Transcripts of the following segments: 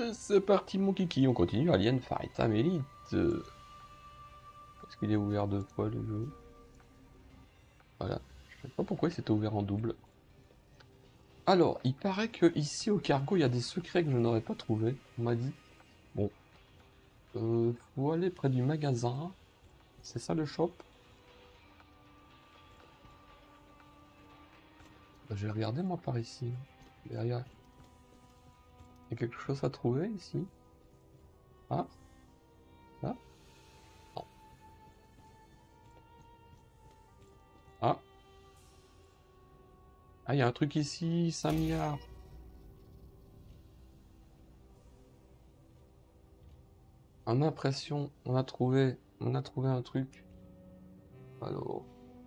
C'est parti mon kiki, on continue Alien Fireteam Elite. Parce qu'il est ouvert 2 fois le jeu. Voilà. Je sais pas pourquoi il s'était ouvert en double. Alors, il paraît que ici au cargo, il y a des secrets que je n'aurais pas trouvé. On m'a dit. Bon. Faut aller près du magasin. C'est ça le shop? J'ai regardé moi par ici. Derrière. Il y a quelque chose à trouver ici? Ah? Ah? Non. Ah? Ah, il y a un truc ici, 5 milliards. En impression, on a trouvé un truc. Alors,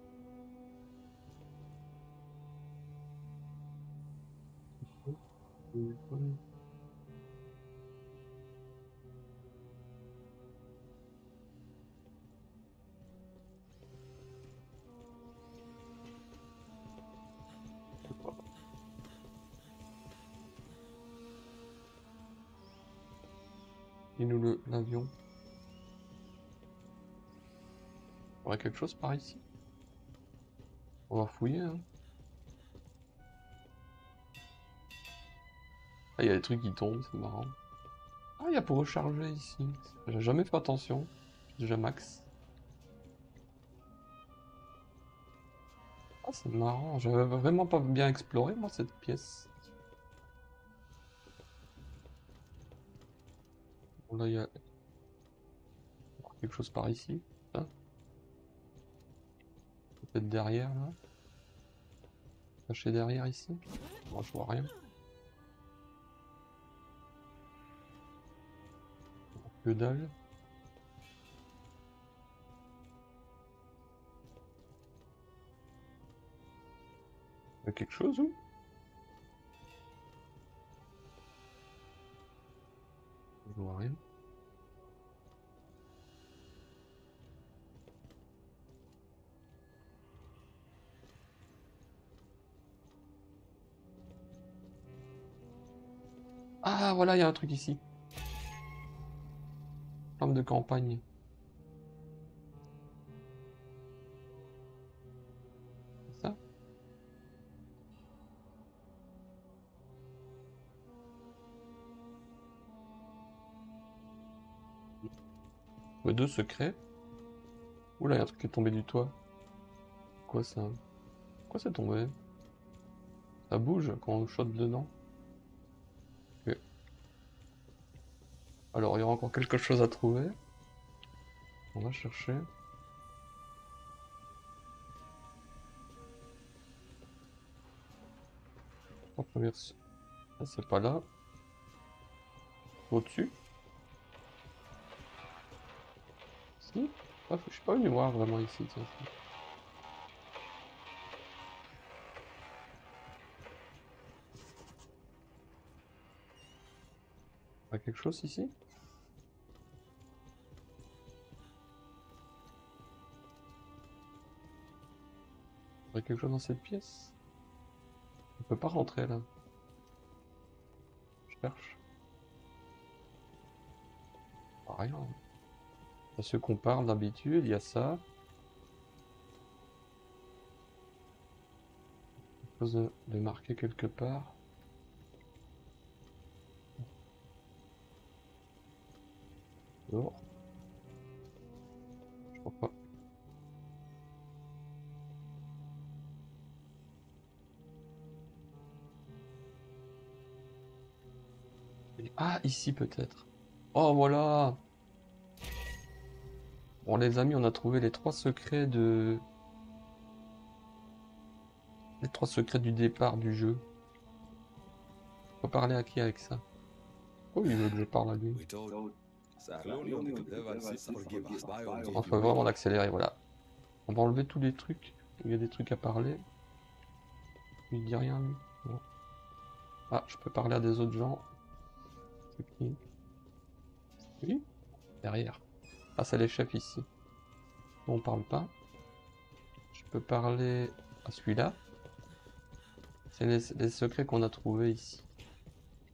il nous l'avion. Il y aurait quelque chose par ici. On va fouiller, hein. Ah, il y a des trucs qui tombent, c'est marrant. Ah, il y a pour recharger ici. J'ai jamais fait attention. Déjà max. Ah, c'est marrant. J'avais vraiment pas bien exploré, moi, cette pièce. Bon, là, il y a quelque chose par ici. Hein, peut-être derrière, là. Caché derrière, ici. Moi, je vois rien. Que dalle. Il y a quelque chose, où? Je vois rien. Ah, voilà, il y a un truc ici. Flamme de campagne. C'est ça? Ouais, 2 secrets. Oula, il y a un truc qui est tombé du toit. Quoi ça? Quoi c'est tombé? Ça bouge quand on shot dedans. Ok. Alors, il y aura encore quelque chose à trouver. On va chercher. En première... Ah, c'est pas là. Au-dessus? Si? Ah, je suis pas venu voir vraiment ici, tiens. Il y a quelque chose ici? Il y a quelque chose dans cette pièce? On peut pas rentrer là. Je cherche. Ah, rien. À ceux qu'on parle d'habitude, il y a ça. Quelque chose de marqué quelque part. Dehors. Je crois pas. Ah, ici peut-être. Oh, voilà! Bon, les amis, on a trouvé les 3 secrets de... Les 3 secrets du départ du jeu. Faut parler à qui avec ça? Oh, il veut que je parle à lui. On faut vraiment l'accélérer, voilà. On va enlever tous les trucs. Il y a des trucs à parler. Il dit rien, lui. Bon. Ah, je peux parler à des autres gens. C'est qui? Oui? Derrière. Ah, c'est les chefs ici. On parle pas. Je peux parler à celui-là. C'est les secrets qu'on a trouvés ici.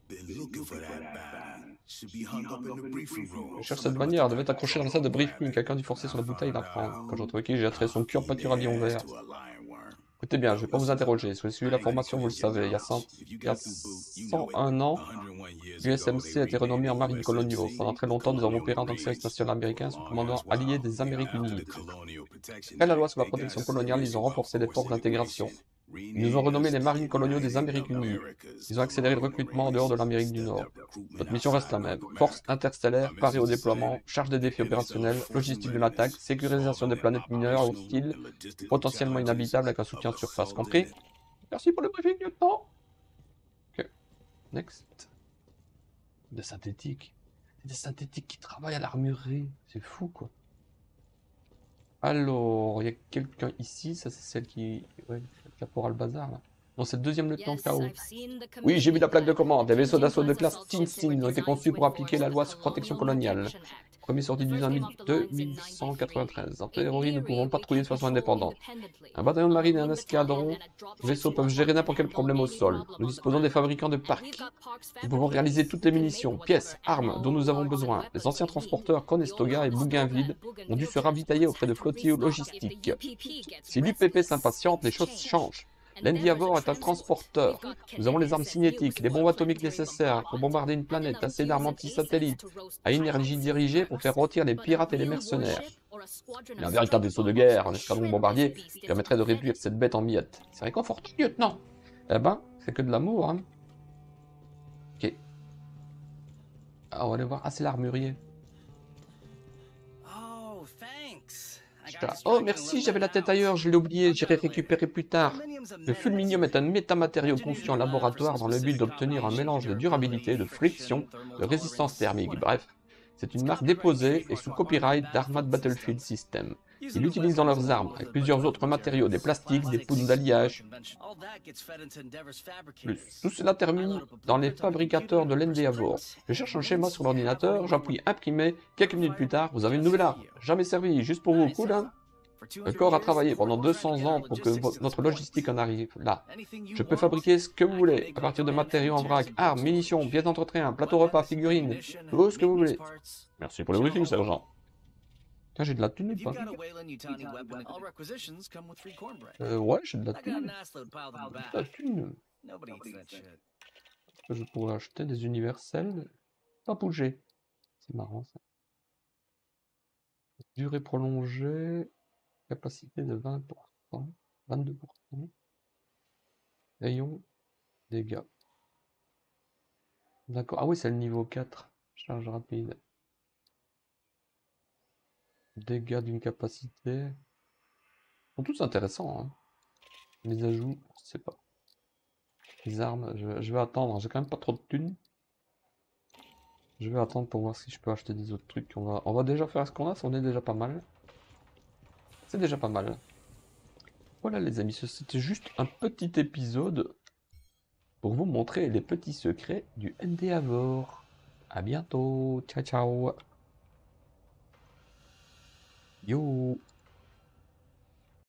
Je cherche cette bannière, elle devait être accrochée dans la salle de briefing. Quelqu'un dû forcer sur la bouteille d'en prendre. Quand j'ai retrouvé qui, j'ai attiré son cul en pâture à lion vert. Écoutez bien, je vais pas vous interroger. Si vous avez suivi la formation, vous le savez. Il y a 101 ans, l'USMC a été renommé en marine coloniaux. Pendant très longtemps, nous avons opéré en tant que service national américain sous le commandant allié des Amériques Unies. Après la loi sur la protection coloniale, ils ont renforcé les forces d'intégration. Ils nous ont renommés les marines coloniaux des Amériques Unies. Ils ont accéléré le recrutement en dehors de l'Amérique du Nord. Notre mission reste la même. Force interstellaire, parée au déploiement, charge des défis opérationnels, logistique de l'attaque, sécurisation des planètes mineures hostiles, potentiellement inhabitables avec un soutien de surface. Compris? Merci pour le briefing, lieutenant. Ok. Next. Des synthétiques. Des synthétiques qui travaillent à l'armurerie. C'est fou, quoi. Alors, il y a quelqu'un ici. Ça, c'est celle qui... Ouais, caporal bazar, là. Non, c'est le deuxième lieutenant KO. Oui, j'ai vu la plaque de commande. Les vaisseaux d'assaut de classe Tin ont été conçus pour appliquer la loi sur protection coloniale. Premier sorti du 2193. En théorie, nous pouvons patrouiller de façon indépendante. Un bataillon de marine et un escadron vaisseaux peuvent gérer n'importe quel problème au sol. Nous disposons des fabricants de parcs. Nous pouvons réaliser toutes les munitions, pièces, armes dont nous avons besoin. Les anciens transporteurs Conestoga et Bougainville ont dû se ravitailler auprès de flottilles logistiques. Si l'UPP s'impatiente, les choses changent. L'Endeavour est un transporteur. Nous avons les armes cinétiques, les bombes atomiques nécessaires pour bombarder une planète, assez d'armes anti-satellites, à énergie dirigée pour faire rôtir les pirates et les mercenaires. Mais un véritable vaisseau de guerre, un escadron bombardier, permettrait de réduire cette bête en miettes. C'est réconfortant, lieutenant. Eh ben, c'est que de l'amour, hein. Ok. Ah, on va aller voir. Ah, c'est l'armurier. Oh, merci, j'avais la tête ailleurs, je l'ai oublié, j'irai récupérer plus tard. Le fulminium est un métamatériau conçu en laboratoire dans le but d'obtenir un mélange de durabilité, de friction, de résistance thermique. Bref, c'est une marque déposée et sous copyright d'Armad Battlefield System. Ils l'utilisent dans leurs armes, avec plusieurs autres matériaux, des plastiques, des poudres d'alliage. Tout cela termine dans les fabricateurs de l'Endeavour. Je cherche un schéma sur l'ordinateur, j'appuie imprimer, quelques minutes plus tard, vous avez une nouvelle arme. Jamais servi, juste pour vous, cool hein? Le corps a travaillé pendant 200 ans pour que notre logistique en arrive là. Je peux fabriquer ce que vous voulez, à partir de matériaux en vrac, armes, munitions, pièces d'entretien, plateau repas, figurines, tout ce que vous voulez. Merci pour le briefing, sergent. Tiens, j'ai de la thune ou pas? Ouais, j'ai de la thune. De la thune. Je pourrais acheter des universels. Pas bouger. C'est marrant ça. Durée prolongée. Capacité de 20%. 22%. Rayon. Dégâts. D'accord. Ah oui, c'est le niveau 4. Charge rapide. Dégâts d'une capacité. Ils sont tous intéressants. Hein. Les ajouts, je sais pas. Les armes, je vais attendre. J'ai quand même pas trop de thunes. Je vais attendre pour voir si je peux acheter des autres trucs. On va déjà faire ce qu'on a, ça en est déjà pas mal. C'est déjà pas mal. Voilà les amis, c'était juste un petit épisode pour vous montrer les petits secrets du Endeavour. A bientôt, ciao ciao. Yo.